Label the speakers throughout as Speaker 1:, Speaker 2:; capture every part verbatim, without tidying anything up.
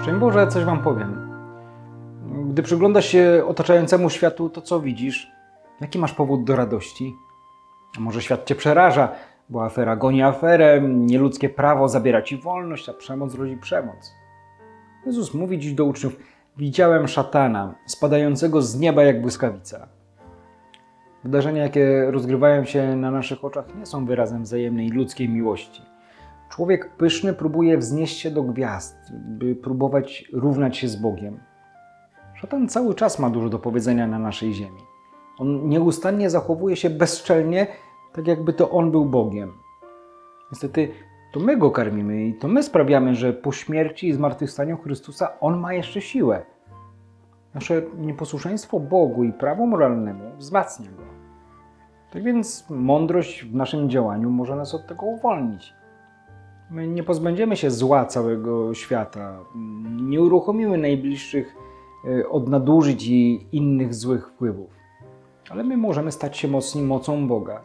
Speaker 1: Szczęść Boże, coś Wam powiem. Gdy przyglądasz się otaczającemu światu, to co widzisz? Jaki masz powód do radości? A może świat Cię przeraża, bo afera goni aferę, nieludzkie prawo zabiera Ci wolność, a przemoc rodzi przemoc. Jezus mówi dziś do uczniów: widziałem szatana spadającego z nieba jak błyskawica. Wydarzenia, jakie rozgrywają się na naszych oczach, nie są wyrazem wzajemnej ludzkiej miłości. Człowiek pyszny próbuje wznieść się do gwiazd, by próbować równać się z Bogiem. Szatan cały czas ma dużo do powiedzenia na naszej ziemi. On nieustannie zachowuje się bezczelnie, tak jakby to on był Bogiem. Niestety to my go karmimy i to my sprawiamy, że po śmierci i zmartwychwstaniu Chrystusa on ma jeszcze siłę. Nasze nieposłuszeństwo Bogu i prawu moralnemu wzmacnia go. Tak więc mądrość w naszym działaniu może nas od tego uwolnić. My nie pozbędziemy się zła całego świata, nie uruchomimy najbliższych od nadużyć i innych złych wpływów. Ale my możemy stać się mocni mocą Boga.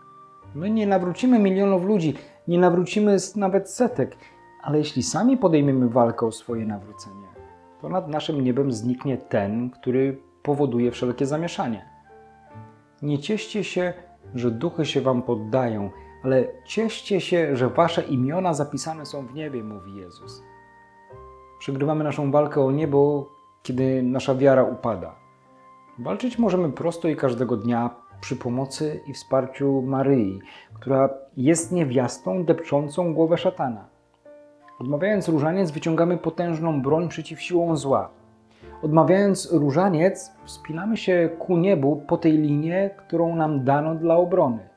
Speaker 1: My nie nawrócimy milionów ludzi, nie nawrócimy nawet setek, ale jeśli sami podejmiemy walkę o swoje nawrócenie, to nad naszym niebem zniknie ten, który powoduje wszelkie zamieszanie. Nie cieszcie się, że duchy się wam poddają, ale cieszcie się, że wasze imiona zapisane są w niebie, mówi Jezus. Przegrywamy naszą walkę o niebo, kiedy nasza wiara upada. Walczyć możemy prosto i każdego dnia przy pomocy i wsparciu Maryi, która jest niewiastą depczącą głowę szatana. Odmawiając różaniec, wyciągamy potężną broń przeciw siłom zła. Odmawiając różaniec, wspinamy się ku niebu po tej linie, którą nam dano dla obrony.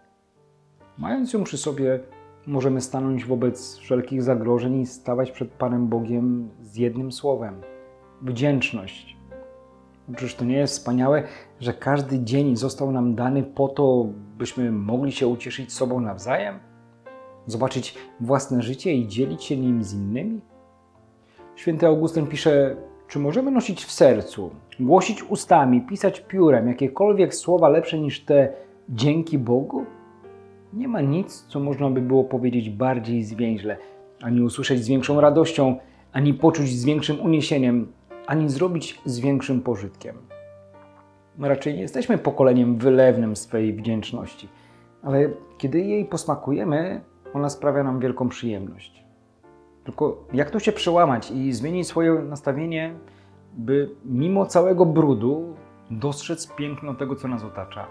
Speaker 1: Mając ją przy sobie, możemy stanąć wobec wszelkich zagrożeń i stawać przed Panem Bogiem z jednym słowem – wdzięczność. Czyż to nie jest wspaniałe, że każdy dzień został nam dany po to, byśmy mogli się ucieszyć sobą nawzajem? Zobaczyć własne życie i dzielić się nim z innymi? Święty Augustyn pisze: czy możemy nosić w sercu, głosić ustami, pisać piórem jakiekolwiek słowa lepsze niż te dzięki Bogu? Nie ma nic, co można by było powiedzieć bardziej zwięźle, ani usłyszeć z większą radością, ani poczuć z większym uniesieniem, ani zrobić z większym pożytkiem. My raczej nie jesteśmy pokoleniem wylewnym swej wdzięczności, ale kiedy jej posmakujemy, ona sprawia nam wielką przyjemność. Tylko jak to się przełamać i zmienić swoje nastawienie, by mimo całego brudu dostrzec piękno tego, co nas otacza?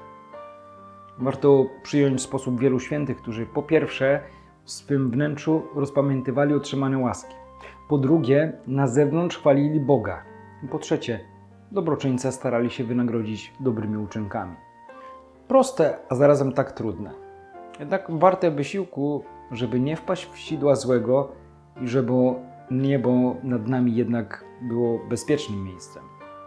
Speaker 1: Warto przyjąć sposób wielu świętych, którzy po pierwsze w swym wnętrzu rozpamiętywali otrzymane łaski, po drugie na zewnątrz chwalili Boga i po trzecie dobroczyńcę starali się wynagrodzić dobrymi uczynkami. Proste, a zarazem tak trudne. Jednak warte wysiłku, żeby nie wpaść w sidła złego i żeby niebo nad nami jednak było bezpiecznym miejscem.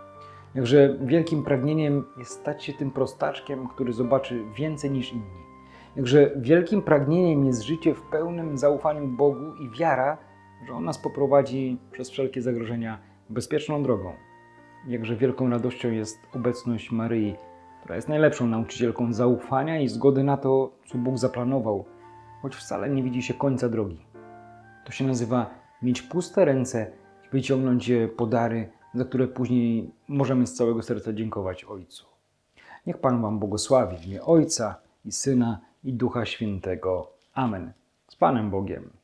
Speaker 1: Jakże wielkim pragnieniem jest stać się tym prostaczkiem, który zobaczy więcej niż inni. Jakże wielkim pragnieniem jest życie w pełnym zaufaniu Bogu i wiara, że On nas poprowadzi przez wszelkie zagrożenia bezpieczną drogą. Jakże wielką radością jest obecność Maryi, która jest najlepszą nauczycielką zaufania i zgody na to, co Bóg zaplanował, choć wcale nie widzi się końca drogi. To się nazywa mieć puste ręce i wyciągnąć je po dary, za które później możemy z całego serca dziękować Ojcu. Niech Pan Wam błogosławi w imię Ojca i Syna i Ducha Świętego. Amen. Z Panem Bogiem.